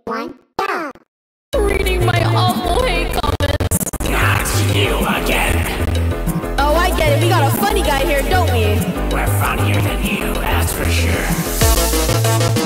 1, go! Reading my awful hate comments. Not you again. Oh, I get it. We got a funny guy here, don't we? We're funnier than you, that's for sure.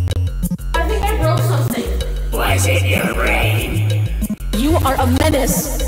Was it your brain? You are a menace.